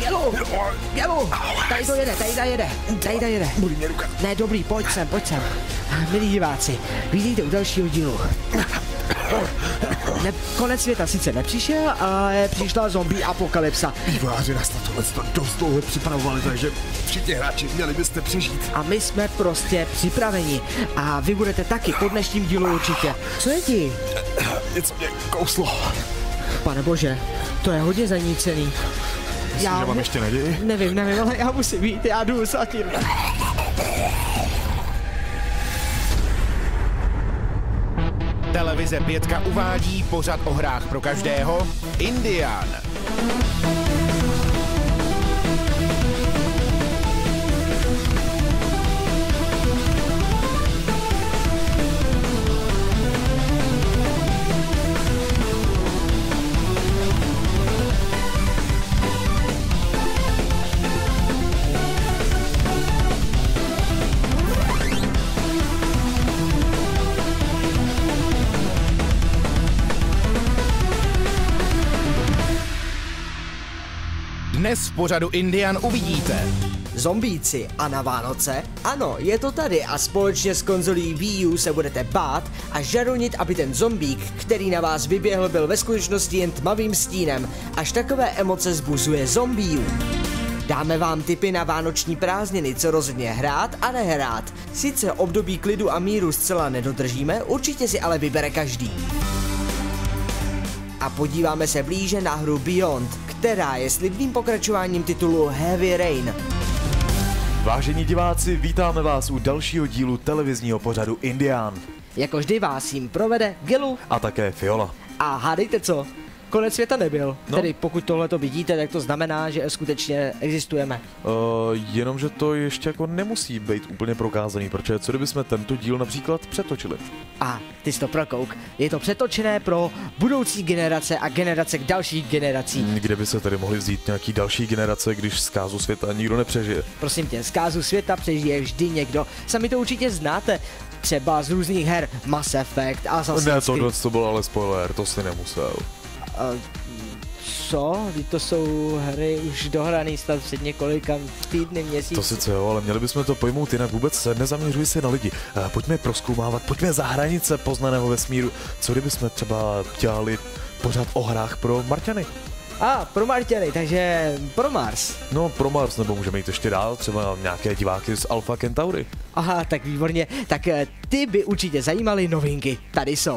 Gelu, tady to jede. Ne, dobrý, pojď sem. Milí diváci, vítejte u dalšího dílu. Konec světa sice nepřišel, ale přišla zombie apokalypsa. Vývojáři nás na tohle dost dlouho připravovali, takže všichni hráči měli byste přežít. A my jsme prostě připraveni. A vy budete taky po dnešním dílu určitě. Co je ti? Něco mě kouslo. Pane bože, to je hodně zanícený. Myslím, že mám ještě naději? Nevím, ale já musím jít, já jdu zatím. Televize 5 uvádí pořad o hrách pro každého Indian. Dnes v pořadu Indian uvidíte Zombíci a na Vánoce? Ano, je to tady a společně s konzolí Wii U se budete bát a žaronit, aby ten zombík, který na vás vyběhl, byl ve skutečnosti jen tmavým stínem. Až takové emoce zbuzuje Zombie U. Dáme vám tipy na vánoční prázdniny, co rozhodně hrát a nehrát. Sice období klidu a míru zcela nedodržíme, určitě si ale vybere každý. A podíváme se blíže na hru Beyond, která je slibným pokračováním titulu Heavy Rain. Vážení diváci, vítáme vás u dalšího dílu televizního pořadu Indian. Jako vždy vás jim provede Gelu a také Fiola. A hádejte co? Konec světa nebyl. No. Tedy pokud tohle to vidíte, tak to znamená, že skutečně existujeme. Jenomže to ještě jako nemusí být úplně prokázaný, protože co kdybychom tento díl například přetočili? A ty jsi to prokouk. Je to přetočené pro budoucí generace a generace k dalších generacím. Kde by se tedy mohli vzít nějaký další generace, když zkázu světa nikdo nepřežije? Prosím tě, zkázu světa přežije vždy někdo. Sami to určitě znáte. Třeba z různých her Mass Effect, Assassin's Creed. Ne, to byl ale spoiler, to si nemusel. Co? To jsou hry už dohraný snad před několika týdny, měsíců. To sice jo, ale měli bychom to pojmout jinak. Vůbec nezaměřuj se na lidi. Pojďme prozkoumávat, pojďme za hranice poznaného vesmíru. Co kdybychom třeba dělali pořád o hrách pro Marťany? Pro Marťany, takže pro Mars. No, pro Mars, nebo můžeme jít ještě dál, třeba nějaké diváky z Alpha Centauri. Aha, tak výborně. Tak ty by určitě zajímaly novinky. Tady jsou.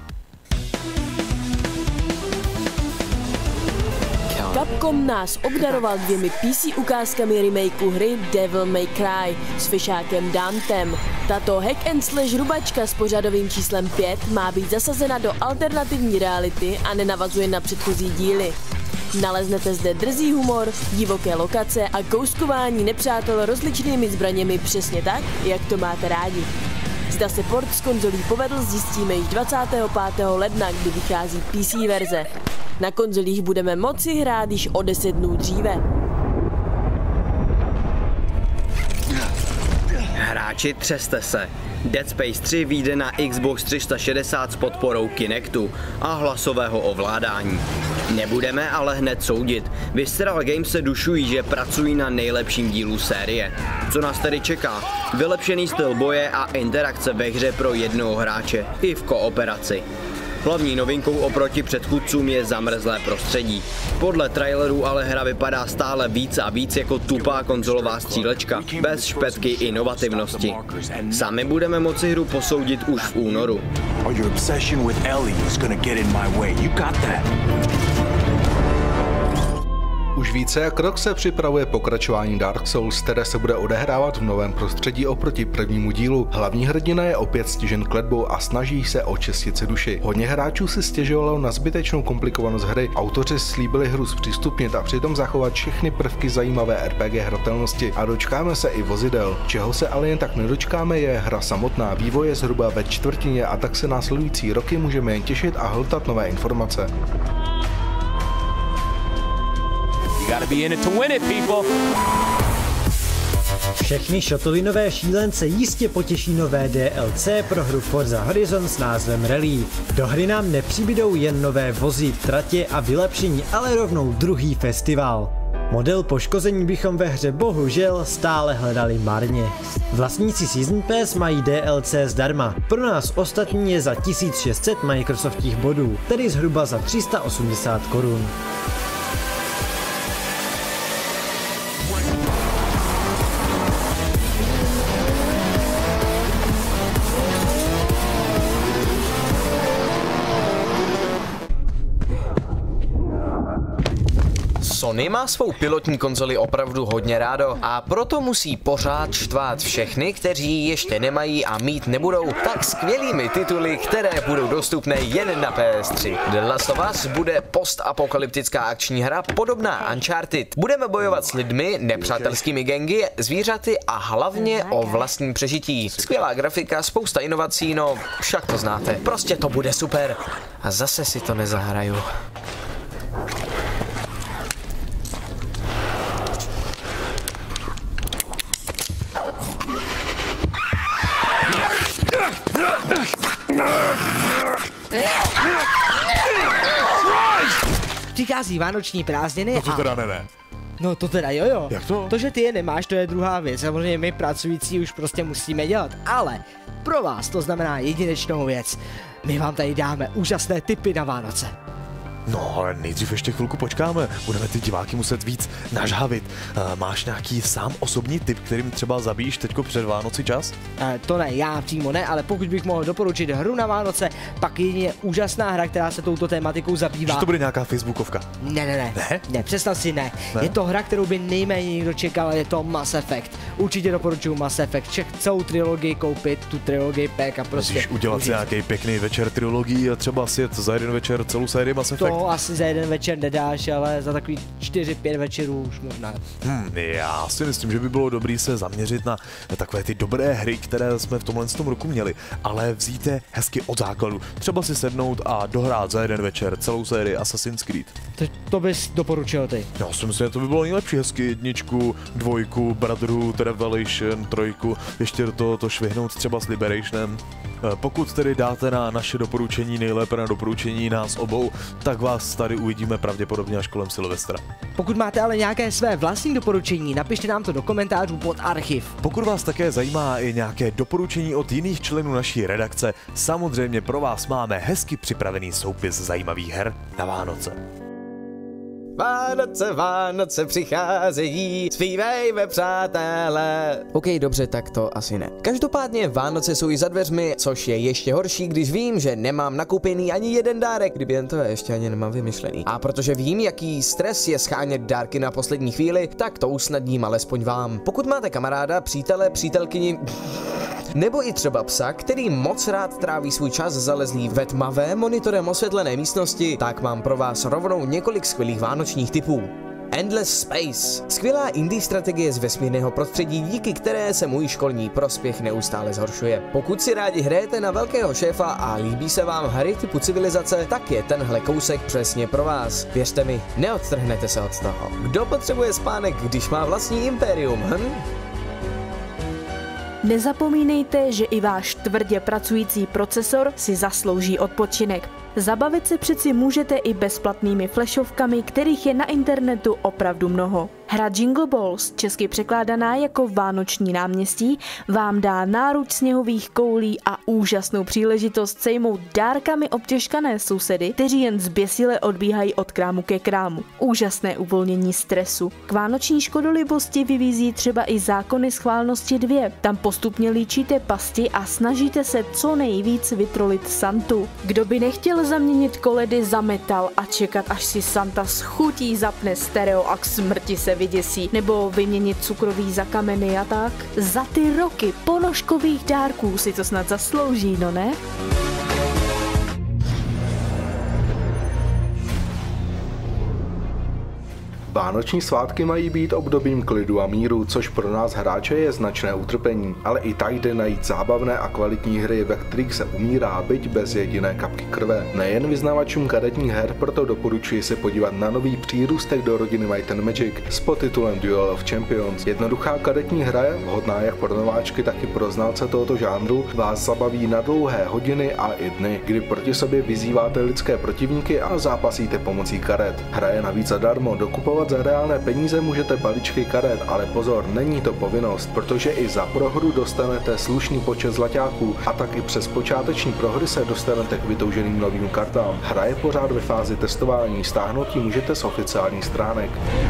Capcom nás obdaroval 2 PC ukázkami remakeu hry Devil May Cry s fišákem Dantem. Tato hack and slash rubačka s pořadovým číslem 5 má být zasazena do alternativní reality a nenavazuje na předchozí díly. Naleznete zde drzý humor, divoké lokace a kouskování nepřátel rozličnými zbraněmi přesně tak, jak to máte rádi. Zda se port z konzolí povedl, zjistíme již 25. ledna, kdy vychází PC verze. Na konzolích budeme moci hrát již o 10 dnů dříve. Hráči, třeste se. Dead Space 3 vyjde na Xbox 360 s podporou Kinectu a hlasového ovládání. Nebudeme ale hned soudit. Visceral Games se dušují, že pracují na nejlepším dílu série. Co nás tedy čeká? Vylepšený styl boje a interakce ve hře pro jednoho hráče i v kooperaci. Hlavní novinkou oproti předchůdcům je zamrzlé prostředí. Podle trailerů ale hra vypadá stále víc a víc jako tupá konzolová střílečka, bez špetky inovativnosti. Sami budeme moci hru posoudit už v únoru. Už více jak rok se připravuje pokračování Dark Souls, které se bude odehrávat v novém prostředí oproti prvnímu dílu. Hlavní hrdina je opět stižen kletbou a snaží se očistit si duši. Hodně hráčů si stěžovalo na zbytečnou komplikovanost hry. Autoři slíbili hru zpřístupnit a přitom zachovat všechny prvky zajímavé RPG hratelnosti. A dočkáme se i vozidel. Čeho se ale jen tak nedočkáme, je hra samotná. Vývoj je zhruba ve čtvrtině a tak se následující roky můžeme jen těšit a hltat nové informace. Všechny šotovinové šílence jistě potěší nové DLC pro hru Forza Horizon s názvem Rally. Do hry nám nepřibydou jen nové vozy, tratě a vylepšení, ale rovnou druhý festival. Model poškození bychom ve hře bohužel stále hledali marně. Vlastníci Season Pass mají DLC zdarma. Pro nás ostatní je za 1600 Microsoftích bodů, tedy zhruba za 380 korun. Sony má svou pilotní konzoli opravdu hodně rádo a proto musí pořád štvát všechny, kteří ji ještě nemají a mít nebudou tak skvělými tituly, které budou dostupné jen na PS3. The Last of Us bude postapokalyptická akční hra podobná Uncharted. Budeme bojovat s lidmi, nepřátelskými gangy, zvířaty a hlavně o vlastním přežití. Skvělá grafika, spousta inovací, no však to znáte. Prostě to bude super. A zase si to nezahraju. Přichází vánoční prázdniny No to teda ne. No to teda jo. Jak to? To, že ty je nemáš, to je druhá věc. Samozřejmě my pracující už prostě musíme dělat. Ale pro vás to znamená jedinečnou věc. My vám tady dáme úžasné tipy na Vánoce. No, ale nejdřív ještě chvilku počkáme. Budeme ty diváky muset víc nažhavit. Máš nějaký sám osobní tip, kterým třeba zabíjíš teďko před Vánoci čas? To ne, já přímo ne, ale pokud bych mohl doporučit hru na Vánoce, pak jedině úžasná hra, která se touto tématikou zabývá. Že to bude nějaká facebookovka? Ne, představ si ne. Je to hra, kterou by nejméně někdo čekal, je to Mass Effect. Určitě doporučuji Mass Effect, celou trilogii koupit, tu trilogii pack a prostě. Musíš udělat si nějaký pěkný večer trilogii a třeba si jet za jeden večer celou sérii Mass Effect. To asi za jeden večer nedáš, ale za takový 4-5 večerů už možná. Já si myslím, že by bylo dobré se zaměřit na takové ty dobré hry, které jsme v tomhle roku měli, ale vzít je hezky od základu. Třeba si sednout a dohrát za jeden večer celou sérii Assassin's Creed. To bys doporučil ty? Já si myslím, že to by bylo nejlepší, hezky 1, 2, Brotherhood, Revelation, 3, ještě do toho to švihnout třeba s Liberationem. Pokud tedy dáte na naše doporučení, nejlépe na doporučení nás obou, tak vás tady uvidíme pravděpodobně až kolem Silvestra. Pokud máte ale nějaké své vlastní doporučení, napište nám to do komentářů pod archiv. Pokud vás také zajímá i nějaké doporučení od jiných členů naší redakce, samozřejmě pro vás máme hezky připravený soupis zajímavých her na Vánoce. Vánoce přicházejí, zpívejme přátelé. OK, dobře, tak to asi ne. Každopádně Vánoce jsou i za dveřmi, což je ještě horší, když vím, že nemám nakoupený ani jeden dárek, kdyby jen to ještě ani nemám vymyšlený. A protože vím, jaký stres je schánět dárky na poslední chvíli, tak to usnadním alespoň vám. Pokud máte kamaráda, přítele, přítelkyni, nebo i třeba psa, který moc rád tráví svůj čas zalezlý ve tmavé monitorem osvětlené místnosti, tak mám pro vás rovnou několik skvělých vánočních tipů. Endless Space. Skvělá indie strategie z vesmírného prostředí, díky které se můj školní prospěch neustále zhoršuje. Pokud si rádi hrajete na velkého šéfa a líbí se vám hry typu civilizace, tak je tenhle kousek přesně pro vás. Věřte mi, neodtrhnete se od toho. Kdo potřebuje spánek, když má vlastní impérium, Nezapomínejte, že i váš tvrdě pracující procesor si zaslouží odpočinek. Zabavit se přeci můžete i bezplatnými flashovkami, kterých je na internetu opravdu mnoho. Hra Jingle Balls, česky překládaná jako Vánoční náměstí, vám dá náruč sněhových koulí a úžasnou příležitost sejmout dárkami obtěžkané sousedy, kteří jen zběsile odbíhají od krámu ke krámu. Úžasné uvolnění stresu. K vánoční škodolibosti vyvízí třeba i Zákony schválnosti 2. Tam postupně líčíte pasti a snažíte se co nejvíc vytrolit Santu. Kdo by nechtěl zaměnit koledy za metal a čekat, až si Santa s chutí zapne stereo a k smrti se vyděsí, nebo vyměnit cukroví za kameny a tak? Za ty roky ponožkových dárků si to snad zaslouží, no ne? Vánoční svátky mají být obdobím klidu a míru, což pro nás hráče je značné utrpení, ale i tak jde najít zábavné a kvalitní hry, ve kterých se umírá, byť bez jediné kapky krve. Nejen vyznavačům karetních her, proto doporučuji se podívat na nový přírůstek do rodiny Might and Magic s podtitulem Duel of Champions. Jednoduchá karetní hra, vhodná jak pro nováčky, tak i pro znalce tohoto žánru, vás zabaví na dlouhé hodiny a i dny, kdy proti sobě vyzýváte lidské protivníky a zápasíte pomocí karet. Hra je navíc zadarmo, dokupovat nakupovat za reálné peníze můžete balíčky karet, ale pozor, není to povinnost, protože i za prohru dostanete slušný počet zlaťáků a tak i přes počáteční prohry se dostanete k vytouženým novým kartám. Hra je pořád ve fázi testování, stáhnout ji můžete z oficiálních stránek.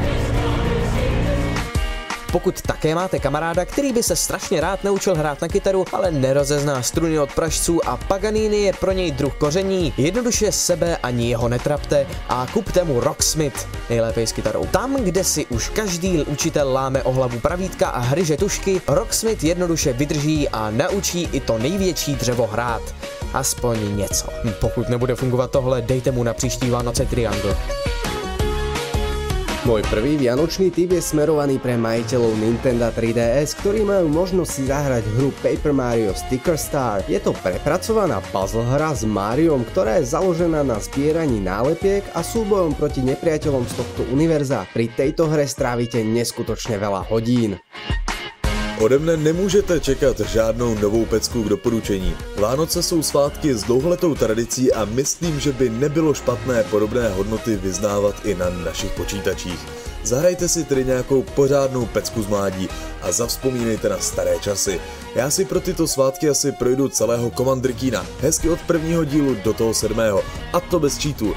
Pokud také máte kamaráda, který by se strašně rád naučil hrát na kytaru, ale nerozezná struny od pražců a Paganini je pro něj druh koření, jednoduše sebe ani jeho netrapte a kupte mu Rocksmith, nejlépe s kytarou. Tam, kde si už každý učitel láme o hlavu pravítka a hryže tušky, Rocksmith jednoduše vydrží a naučí i to největší dřevo hrát. Aspoň něco. Pokud nebude fungovat tohle, dejte mu na příští Vánoce triangl. Môj prvý vianočný tip je smerovaný pre majiteľov Nintendo 3DS, ktorí majú možnosť si zahrať hru Paper Mario Sticker Star. Je to prepracovaná puzzle hra s Mariom, ktorá je založená na zbieraní nálepiek a súbojom proti nepriateľom z tohto univerza. Pri tejto hre strávite neskutočne veľa hodín. Ode mne nemůžete čekat žádnou novou pecku k doporučení. Vánoce jsou svátky s dlouholetou tradicí a myslím, že by nebylo špatné podobné hodnoty vyznávat i na našich počítačích. Zahrajte si tedy nějakou pořádnou pecku z mládí a zavzpomínejte na staré časy. Já si pro tyto svátky asi projdu celého Commander Keena, hezky od prvního dílu do toho 7. a to bez cheatu.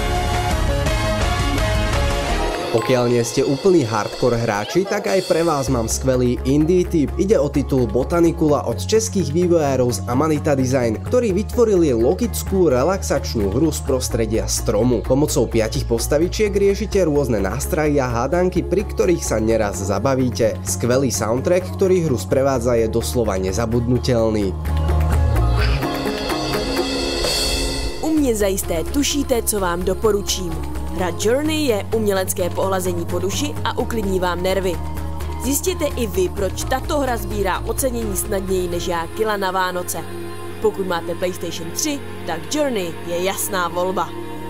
Pokiaľ nie ste úplní hardcore hráči, tak aj pre vás mám skvelý indie tip. Ide o titul Botanicula od českých vývojárov z Amanita Design, ktorí vytvorili logickú relaxačnú hru z prostredia stromu. Pomocou 5 postavičiek riešite rôzne nástrahy a hádanky, pri ktorých sa neraz zabavíte. Skvelý soundtrack, ktorý hru sprevádza, je doslova nezabudnutelný. U mě zajisté tušíte, co vám doporučím. Hra Journey je umělecké pohlazení po duši a uklidní vám nervy. Zjistěte i vy, proč tato hra sbírá ocenění snadněji než já kila na Vánoce. Pokud máte PlayStation 3, tak Journey je jasná volba.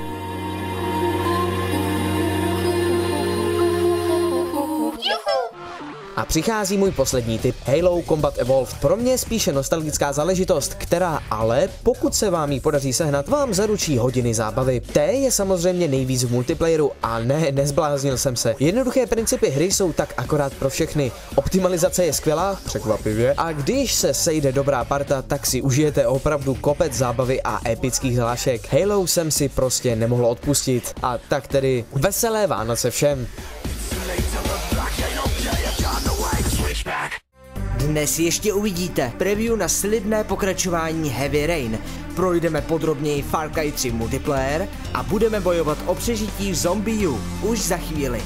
A přichází můj poslední tip, Halo Combat Evolved. Pro mě je spíše nostalgická záležitost, která ale, pokud se vám ji podaří sehnat, vám zaručí hodiny zábavy. T je samozřejmě nejvíc v multiplayeru a ne, nezbláznil jsem se. Jednoduché principy hry jsou tak akorát pro všechny. Optimalizace je skvělá, překvapivě, a když se sejde dobrá parta, tak si užijete opravdu kopec zábavy a epických hlášek. Halo jsem si prostě nemohl odpustit. A tak tedy veselé Vánoce všem. Dnes ještě uvidíte preview na slibné pokračování Heavy Rain, projdeme podrobněji Far Cry 3 multiplayer a budeme bojovat o přežití v Zombie U už za chvíli.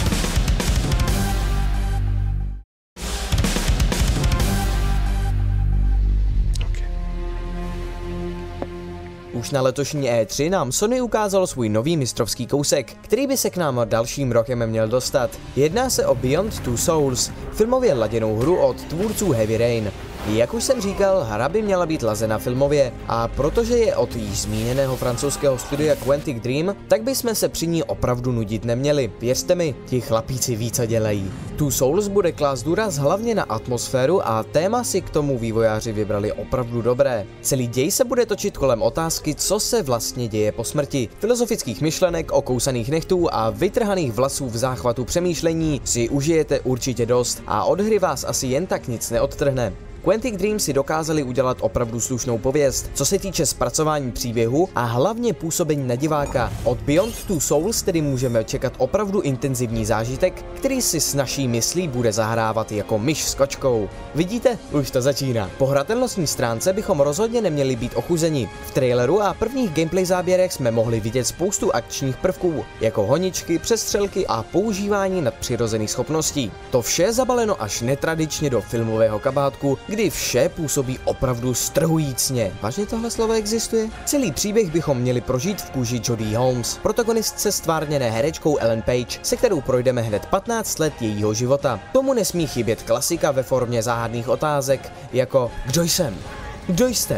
Už na letošní E3 nám Sony ukázal svůj nový mistrovský kousek, který by se k nám dalším rokem měl dostat. Jedná se o Beyond Two Souls, filmově laděnou hru od tvůrců Heavy Rain. Jak už jsem říkal, hra by měla být lazena filmově a protože je od již zmíněného francouzského studia Quantic Dream, tak bychom se při ní opravdu nudit neměli. Věřte mi, ti chlapíci ví, co dělají. Two Souls bude klást důraz hlavně na atmosféru a téma si k tomu vývojáři vybrali opravdu dobré. Celý děj se bude točit kolem otázky, co se vlastně děje po smrti. Filozofických myšlenek, okousaných nechtů a vytrhaných vlasů v záchvatu přemýšlení si užijete určitě dost a od hry vás asi jen tak nic neodtrhne. Quantic Dream si dokázali udělat opravdu slušnou pověst, co se týče zpracování příběhu a hlavně působení na diváka. Od Beyond Two Souls tedy můžeme čekat opravdu intenzivní zážitek, který si s naší myslí bude zahrávat jako myš s kočkou. Vidíte? Už to začíná. Po hratelnostní stránce bychom rozhodně neměli být ochuzeni. V traileru a prvních gameplay záběrech jsme mohli vidět spoustu akčních prvků, jako honičky, přestřelky a používání nadpřirozených schopností. To vše zabaleno až netradičně do filmového kabátku, kdy vše působí opravdu strhujícně. Vážně tohle slovo existuje? Celý příběh bychom měli prožít v kůži Jodie Holmes, protagonistce stvárněné herečkou Ellen Page, se kterou projdeme hned 15 let jejího života. Tomu nesmí chybět klasika ve formě záhadných otázek, jako kdo jsem? Kdo jste?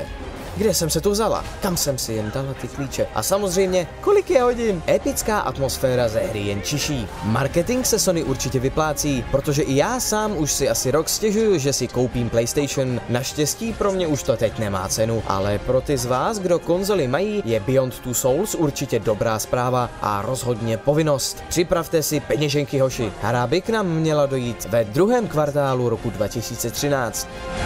Kde jsem se tu vzala? Kam jsem si jen dala ty klíče? A samozřejmě, kolik je hodin? Epická atmosféra ze hry jen čiší. Marketing se Sony určitě vyplácí, protože i já sám už si asi rok stěžuju, že si koupím PlayStation. Naštěstí pro mě už to teď nemá cenu, ale pro ty z vás, kdo konzoli mají, je Beyond Two Souls určitě dobrá zpráva a rozhodně povinnost. Připravte si peněženky, hoši. Hra by k nám měla dojít ve druhém kvartálu roku 2013.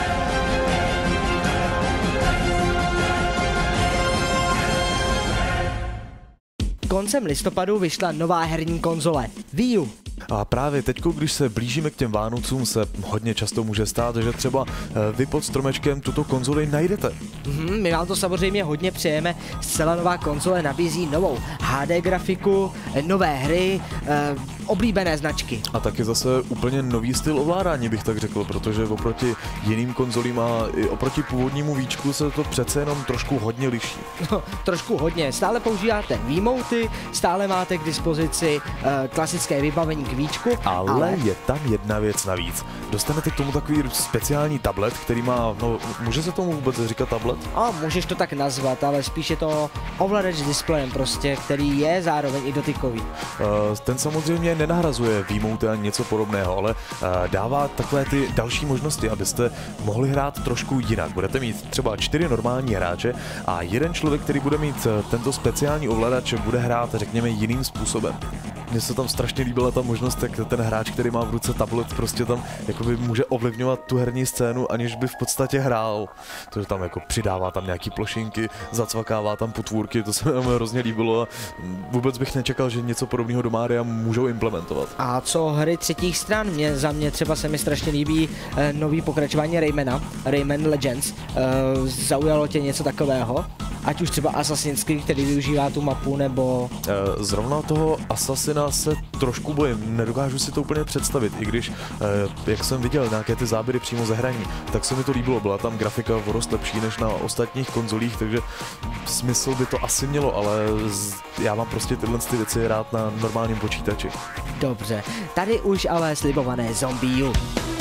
Koncem listopadu vyšla nová herní konzole Wii U. A právě teď, když se blížíme k těm Vánocům, se hodně často může stát, že třeba vy pod stromečkem tuto konzoli najdete. My vám to samozřejmě hodně přejeme. Zcela nová konzole nabízí novou HD grafiku, nové hry, oblíbené značky. A taky zase úplně nový styl ovládání, bych tak řekl, protože oproti jiným konzolím a i oproti původnímu víčku se to přece jenom trošku hodně liší. No, trošku hodně. Stále používáte Wiimoty, stále máte k dispozici klasické vybavení k víčku, ale je tam jedna věc navíc. Dostanete k tomu takový speciální tablet, který má, no, může se tomu vůbec říkat tablet? A můžeš to tak nazvat, ale spíš je to ovladač s displejem prostě, který je zároveň i dotykový. Ten samozřejmě nenahrazuje Wiimoty ani něco podobného, ale dává takové ty další možnosti, abyste mohli hrát trošku jinak. Budete mít třeba 4 normální hráče a jeden člověk, který bude mít tento speciální ovladač, bude hrát, řekněme, jiným způsobem. Mně se tam strašně líbila ta možnost, jak ten hráč, který má v ruce tablet, prostě tam jakoby může ovlivňovat tu herní scénu, aniž by v podstatě hrál. To, že tam jako přidává tam nějaký plošinky, zacvakává tam potvůrky, to se mi hrozně líbilo a vůbec bych nečekal, že něco podobného do Mária můžou implementovat. A co hry třetích stran? Za mě třeba se mi strašně líbí nový pokračování Raymana, Rayman Legends. Zaujalo tě něco takového? Ať už třeba Assassin's Creed, který využívá tu mapu, nebo... Zrovna toho Assassina se trošku bojím, nedokážu si to úplně představit, i když, jak jsem viděl nějaké ty záběry přímo ze hraní, tak se mi to líbilo, byla tam grafika o dost lepší než na ostatních konzolích, takže smysl by to asi mělo, ale já mám prostě tyhle věci rád na normálním počítači. Dobře, tady už ale slibované Zombie U.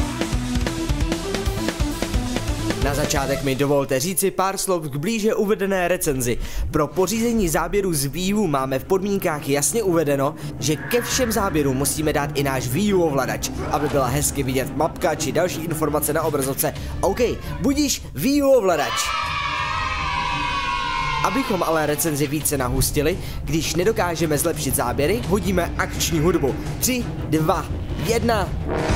Na začátek mi dovolte říci pár slov k blíže uvedené recenzi. Pro pořízení záběru z Wii U máme v podmínkách jasně uvedeno, že ke všem záběrům musíme dát i náš Wii U ovladač, aby byla hezky vidět mapka či další informace na obrazovce. OK, budíš Wii U ovladač. Abychom ale recenzi více nahustili, když nedokážeme zlepšit záběry, hodíme akční hudbu. 3, 2, 1...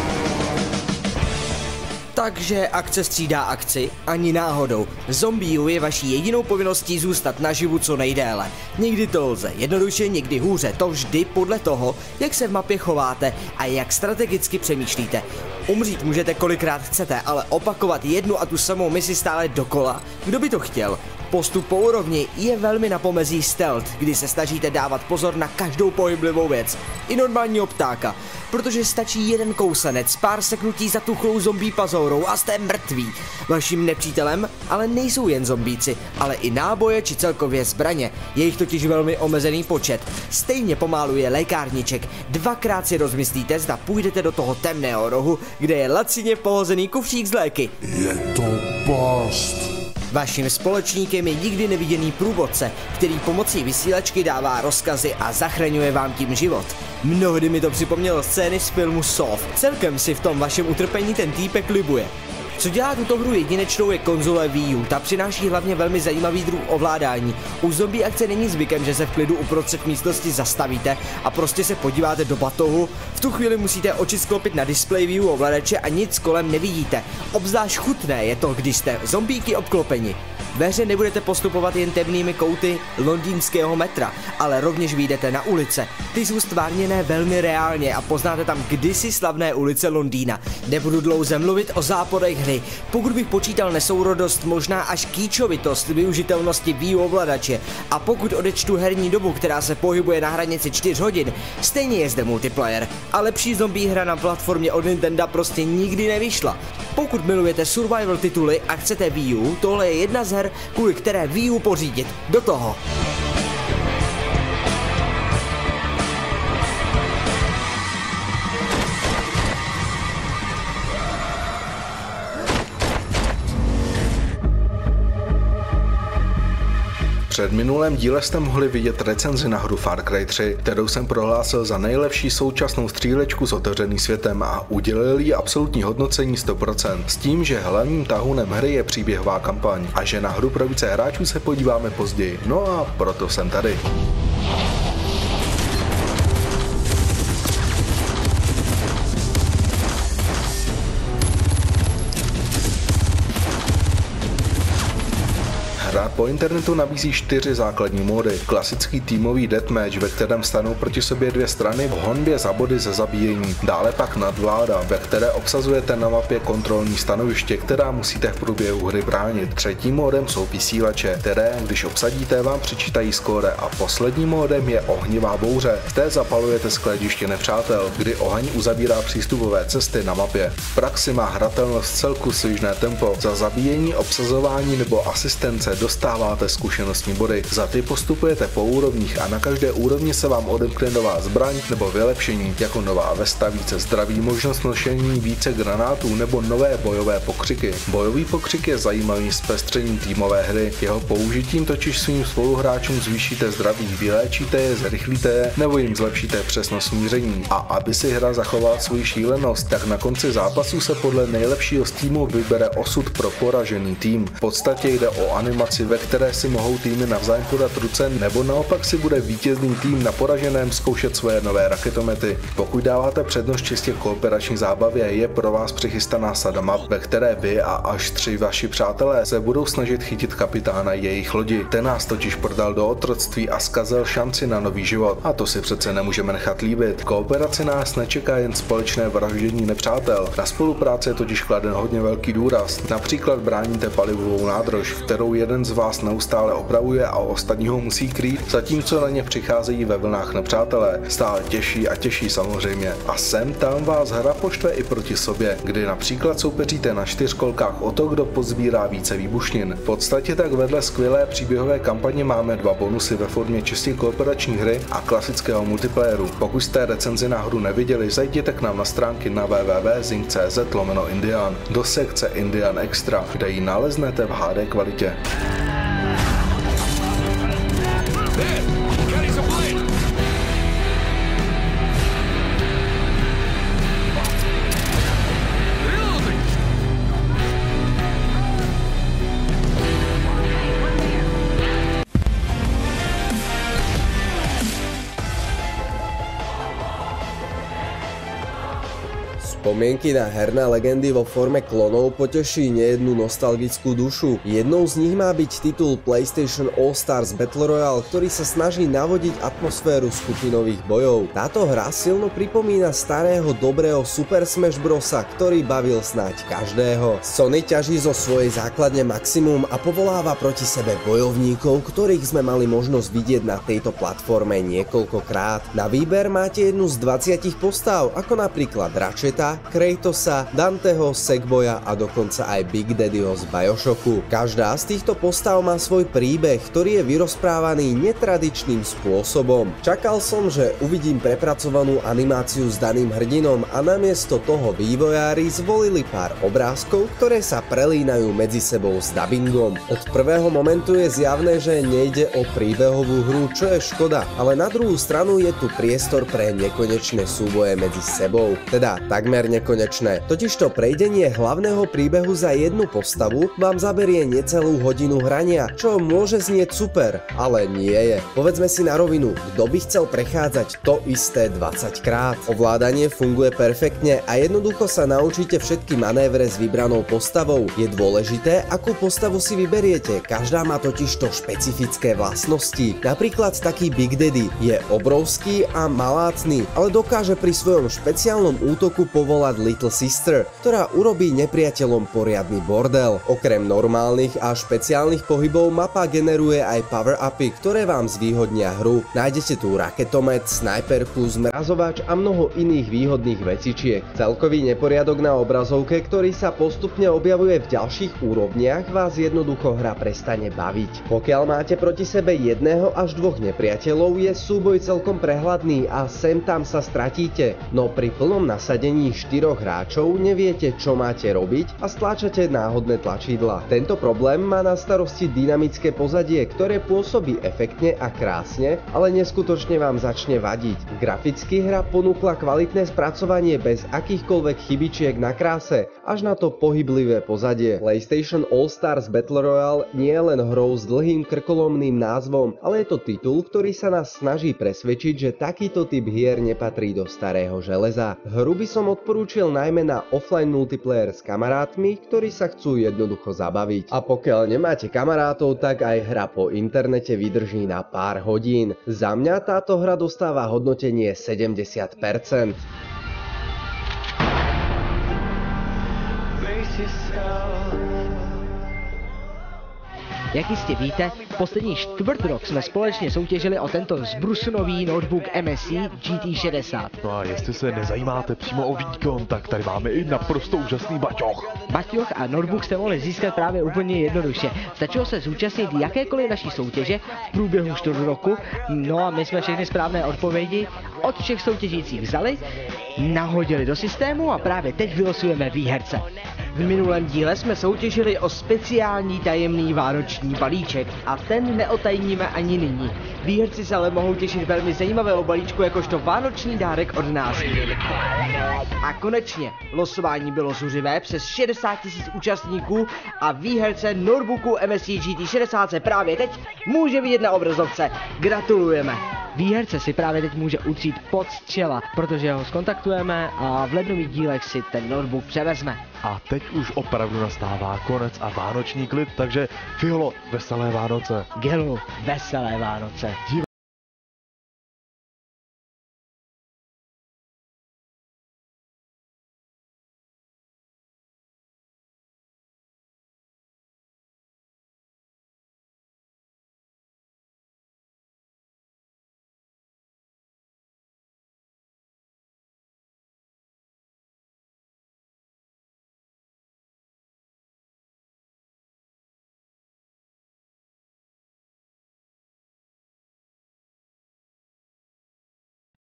Takže akce střídá akci, ani náhodou. Zombie U je vaší jedinou povinností zůstat naživu co nejdéle. Někdy to lze jednoduše, někdy hůře, to vždy podle toho, jak se v mapě chováte a jak strategicky přemýšlíte. Umřít můžete kolikrát chcete, ale opakovat jednu a tu samou misi stále dokola, kdo by to chtěl? Postup po úrovni je velmi na pomezí stealth, kdy se snažíte dávat pozor na každou pohyblivou věc, i normálního ptáka, protože stačí jeden kousanec, pár seknutí za tuchlou zombie pazourou a jste mrtví. Vaším nepřítelem ale nejsou jen zombíci, ale i náboje či celkově zbraně, je jich totiž velmi omezený počet. Stejně pomálu je lékárniček, dvakrát si rozmyslíte, zda půjdete do toho temného rohu, kde je lacině pohozený kufřík z léky. Je to past. Vaším společníkem je nikdy neviděný průvodce, který pomocí vysílačky dává rozkazy a zachraňuje vám tím život. Mnohdy mi to připomnělo scény z filmu Saw. Celkem si v tom vašem utrpení ten týpek libuje. Co dělá tuto hru jedinečnou je konzole Wii U, ta přináší hlavně velmi zajímavý druh ovládání. U zombie akce není zvykem, že se v klidu uprostřed místnosti zastavíte a prostě se podíváte do batohu. V tu chvíli musíte oči sklopit na displej Wii U ovladače a nic kolem nevidíte. Obzvlášť chutné je to, když jste zombíky obklopeni. Ve hře nebudete postupovat jen temnými kouty londýnského metra, ale rovněž vyjdete na ulice. Ty jsou stvárněné velmi reálně a poznáte tam kdysi slavné ulice Londýna. Nebudu dlouze mluvit o záporech hry. Pokud bych počítal nesourodost, možná až kýčovitost využitelnosti Wii U ovladače a pokud odečtu herní dobu, která se pohybuje na hranici 4 hodin, stejně je zde multiplayer. A lepší zombie hra na platformě od Nintendo prostě nikdy nevyšla. Pokud milujete survival tituly a chcete Wii U, tohle je jedna z her, kvůli které Wii U pořídit. Do toho! předminulém díle jste mohli vidět recenzi na hru Far Cry 3, kterou jsem prohlásil za nejlepší současnou střílečku s otevřeným světem a udělil jí absolutní hodnocení 100%, s tím, že hlavním tahounem hry je příběhová kampaň a že na hru pro více hráčů se podíváme později. No a proto jsem tady. Hra po internetu nabízí 4 základní módy. Klasický týmový deathmatch, ve kterém stanou proti sobě 2 strany v honbě za body ze zabíjení. Dále pak nadvláda, ve které obsazujete na mapě kontrolní stanoviště, která musíte v průběhu hry bránit. Třetím módem jsou vysílače, které, když obsadíte, vám přičítají skóre, a posledním módem je ohnivá bouře. V té zapalujete skladiště nepřátel, kdy oheň uzavírá přístupové cesty na mapě. V praxi má hratelnost celku svižné tempo. Za zabíjení, obsazování nebo asistence dostáváte zkušenostní body. Za ty postupujete po úrovních a na každé úrovni se vám odemkne nová zbraň nebo vylepšení, jako nová vesta, více zdraví, možnost nošení více granátů nebo nové bojové pokřiky. Bojový pokřik je zajímavým zpestřením týmové hry. Jeho použitím totiž svým spoluhráčům zvýšíte zdraví, vyléčíte je, zrychlíte je nebo jim zlepšíte přesnost míření. A aby si hra zachovala svou šílenost, tak na konci zápasu se podle nejlepšího z týmu vybere osud pro poražený tým. V podstatě jde o animaci, ve které si mohou týmy navzájem podat ruce, nebo naopak si bude vítězný tým na poraženém zkoušet svoje nové raketomety. Pokud dáváte přednost čistě kooperační zábavě, je pro vás přichystaná sada map, ve které vy a až 3 vaši přátelé se budou snažit chytit kapitána jejich lodi. Ten nás totiž prodal do otroctví a zkazil šanci na nový život. A to si přece nemůžeme nechat líbit. Kooperaci nás nečeká jen společné vraždění nepřátel. Na spolupráci je totiž kladen hodně velký důraz. Například bráníte palivovou nádrž, kterou jeden z vás neustále opravuje a ostatního musí krýt, zatímco na ně přicházejí ve vlnách nepřátelé. Stále těžší a těžší samozřejmě. A sem tam vás hra poštve i proti sobě, kdy například soupeříte na 4 kolkách o to, kdo pozbírá více výbušnin. V podstatě tak vedle skvělé příběhové kampaně máme 2 bonusy ve formě čistě kooperační hry a klasického multiplayeru. Pokud jste recenzi na hru neviděli, zajděte k nám na stránky na www.zing.cz/Indian do sekce Indian Extra, kde ji naleznete v HD kvalitě. Spomienky na herné legendy vo forme klonov poteší nejednu nostalgickú dušu. Jednou z nich má byť titul PlayStation All Stars Battle Royale, ktorý sa snaží navodiť atmosféru skupinových bojov. Táto hra silno pripomína starého dobrého Super Smash Brosa, ktorý bavil snáď každého. Sony ťaží zo svojej základne maximum a povoláva proti sebe bojovníkov, ktorých sme mali možnosť vidieť na tejto platforme niekoľkokrát. Na výber máte jednu z 20 postav, ako napríklad Ratcheta, Kratosa, Danteho, Sackboya a dokonca aj Big Daddyho z Bioshocku. Každá z týchto postav má svoj príbeh, ktorý je vyrozprávaný netradičným spôsobom. Čakal som, že uvidím prepracovanú animáciu s daným hrdinom a namiesto toho vývojári zvolili pár obrázkov, ktoré sa prelínajú medzi sebou s dubbingom. Od prvého momentu je zjavné, že nejde o príbehovú hru, čo je škoda, ale na druhú stranu je tu priestor pre nekonečné súboje medzi sebou. Teda takmer nekonečné. Totižto prejdenie hlavného príbehu za jednu postavu vám zaberie necelú hodinu hrania, čo môže znieť super, ale nie je. Povedzme si na rovinu, kto by chcel prechádzať to isté 20 krát. Ovládanie funguje perfektne a jednoducho sa naučíte všetky manévre s vybranou postavou. Je dôležité, akú postavu si vyberiete, každá má totižto špecifické vlastnosti. Napríklad taký Big Daddy je obrovský a malácný, ale dokáže pri svojom špeciálnom útoku povolať Little Sister, ktorá urobí nepriateľom poriadny bordel. Okrem normálnych a špeciálnych pohybov mapa generuje aj power-upy, ktoré vám zvýhodnia hru. Nájdete tu raketomet, snajperku, zmrazovač a mnoho iných výhodných vecičiek. Celkový neporiadok na obrazovke, ktorý sa postupne objavuje v ďalších úrovniach, vás jednoducho hra prestane baviť. Pokiaľ máte proti sebe 1 až 2 nepriateľov, je súboj celkom prehľadný a sem tam sa stratíte, no pri plnom nasadení 4 hráčov, neviete, čo máte robiť a stlačate náhodné tlačidla. Tento problém má na starosti dynamické pozadie, ktoré pôsobí efektne a krásne, ale neskutočne vám začne vadiť. Graficky hra ponúkla kvalitné spracovanie bez akýchkoľvek chybičiek na kráse, až na to pohyblivé pozadie. PlayStation All Stars Battle Royale nie je len hrou s dlhým krkolomným názvom, ale je to titul, ktorý sa nás snaží presvedčiť, že takýto typ hier nepatrí do starého železa. Hru by som odporúčil najmä na offline multiplayer s kamarátmi, ktorí sa chcú jednoducho zabaviť. A pokiaľ nemáte kamarátov, tak aj hra po internete vydrží na pár hodín. Za mňa táto hra dostáva hodnotenie 70%. Jak jistě víte, poslední čtvrt rok jsme společně soutěžili o tento zbrusunový notebook MSI GT60. No a jestli se nezajímáte přímo o výkon, tak tady máme i naprosto úžasný baťoch. Baťoch a notebook jste mohli získat právě úplně jednoduše. Stačilo se zúčastnit jakékoliv naší soutěže v průběhu čtvrt roku, no a my jsme všechny správné odpovědi od všech soutěžících vzali, nahodili do systému a právě teď vylosujeme výherce. V minulém díle jsme soutěžili o speciální tajemný vánoční balíček a ten neotajníme ani nyní. Výherci se ale mohou těšit velmi zajímavého balíčku jakožto vánoční dárek od nás. A konečně, losování bylo zuřivé, přes 60 000 účastníků a výherce notebooku MSI GT60 se právě teď může vidět na obrazovce. Gratulujeme! Výherce si právě teď může utřít pot z čela, protože ho skontaktujeme a v lednových dílech si ten notebook převezme. A teď už opravdu nastává konec a vánoční klid, takže Fiholo, veselé Vánoce. Gelu, veselé Vánoce.